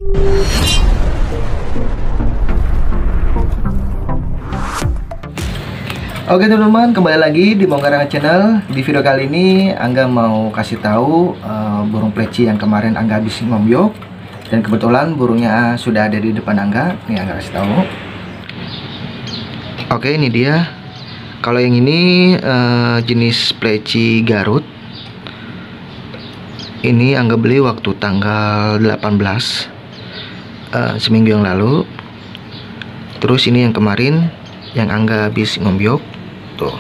Oke teman-teman, kembali lagi di Bongkarangan Channel. Di video kali ini Angga mau kasih tahu burung pleci yang kemarin Angga habis ngombyok, dan kebetulan burungnya sudah ada di depan Angga. Nih Angga kasih tahu. Oke, ini dia. Kalau yang ini jenis pleci Garut. Ini Angga beli waktu tanggal 18 seminggu yang lalu. Terus ini yang kemarin yang Angga habis ngombyok tuh.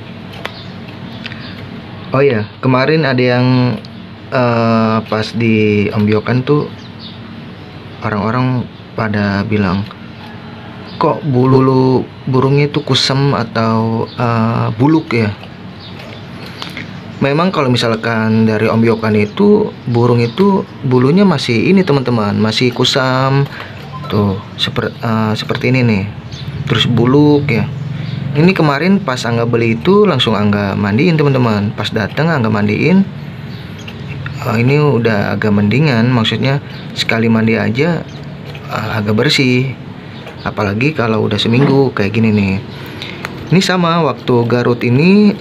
Oh ya, kemarin ada yang pas di ombyokan tuh orang-orang pada bilang, kok bulu burungnya itu kusam atau buluk ya. Memang kalau misalkan dari ombyokan itu burung itu bulunya masih ini teman-teman, masih kusam tuh, seperti ini nih, terus buluk ya. Ini kemarin pas Angga beli itu langsung Angga mandiin teman-teman. Pas datang Angga mandiin, ini udah agak mendingan, maksudnya sekali mandi aja agak bersih. Apalagi kalau udah seminggu kayak gini nih. Ini sama waktu Garut ini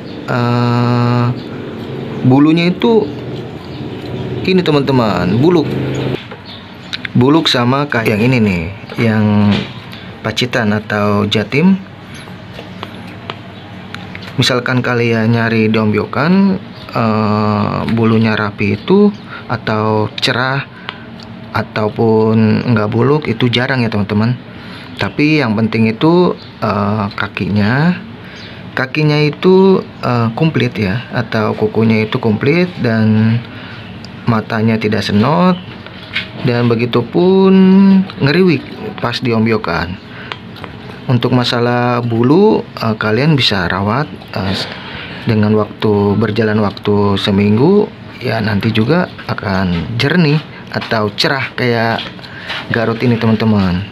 bulunya itu ini teman-teman, buluk sama kayak yang ini nih, yang Pacitan atau Jatim. Misalkan kalian nyari di ombyokan bulunya rapi itu atau cerah ataupun enggak buluk itu jarang ya teman-teman. Tapi yang penting itu kakinya itu komplit ya, atau kukunya itu komplit dan matanya tidak senot, dan begitupun ngeriwik pas di ombyokan. Untuk masalah bulu kalian bisa rawat dengan berjalan waktu seminggu ya, nanti juga akan jernih atau cerah kayak Garut ini teman-teman.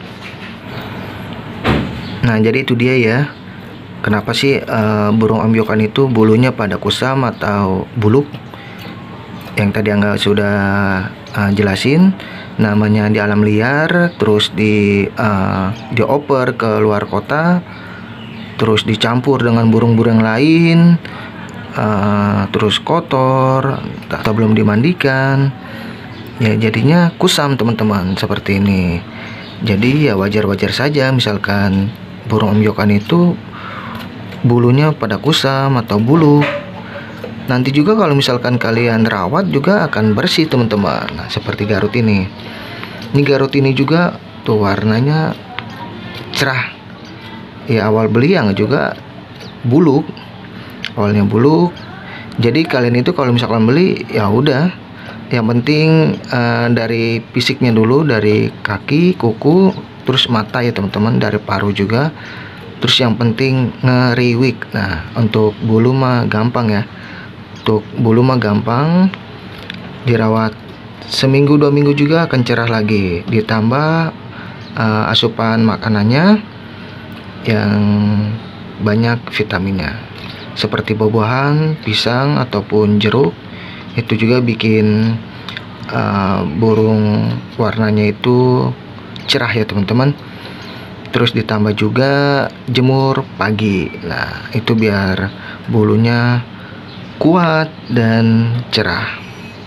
Nah jadi itu dia ya, kenapa sih burung ombyokan itu bulunya pada kusam atau buluk. Yang tadi Angga sudah jelasin, namanya di alam liar, terus dioper ke luar kota, terus dicampur dengan burung-burung lain, terus kotor atau belum dimandikan ya, jadinya kusam teman-teman seperti ini. Jadi ya wajar-wajar saja misalkan burung ombyokan itu bulunya pada kusam atau buluk. Nanti juga kalau misalkan kalian rawat juga akan bersih teman-teman. Nah, seperti Garut ini. Ini Garut ini juga tuh warnanya cerah. Ya awal beli yang juga buluk. Awalnya buluk. Jadi kalian itu kalau misalkan beli ya udah, yang penting dari fisiknya dulu, dari kaki, kuku, terus mata ya teman-teman, dari paruh juga. Terus yang penting ngeriwik. Nah, untuk bulu mah gampang ya. Untuk bulu mah gampang, dirawat seminggu 2 minggu juga akan cerah lagi. Ditambah asupan makanannya yang banyak vitaminnya, seperti buah-buahan, pisang ataupun jeruk. Itu juga bikin burung warnanya itu cerah ya teman-teman. Terus ditambah juga jemur pagi. Nah itu biar bulunya kuat dan cerah.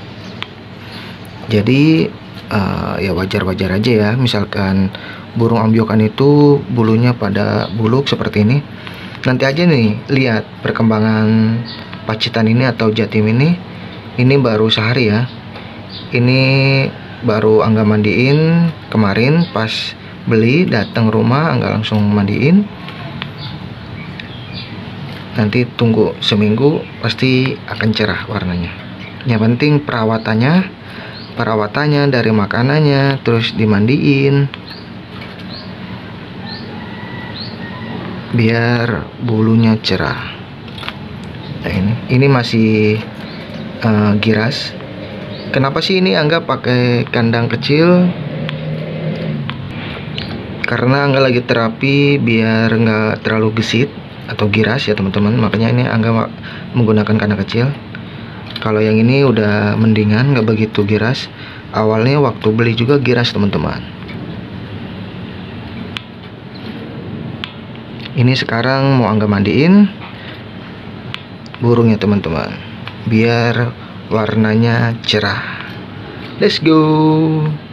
Jadi ya wajar-wajar aja ya, misalkan burung ombyokan itu bulunya pada buluk seperti ini. Nanti aja nih lihat perkembangan Pacitan ini atau Jatim ini baru sehari ya. Ini baru Angga mandiin kemarin pas beli, datang rumah Angga langsung mandiin. Nanti tunggu seminggu pasti akan cerah warnanya. Yang penting perawatannya dari makanannya, terus dimandiin biar bulunya cerah. Nah, ini masih giras. Kenapa sih ini Angga pakai kandang kecil? Karena Angga lagi terapi biar nggak terlalu gesit atau giras ya teman-teman, makanya ini Angga menggunakan kandang kecil. Kalau yang ini udah mendingan, nggak begitu giras. awalnya waktu beli juga giras teman-teman. Ini sekarang mau Angga mandiin burungnya teman-teman, biar warnanya cerah. Let's go.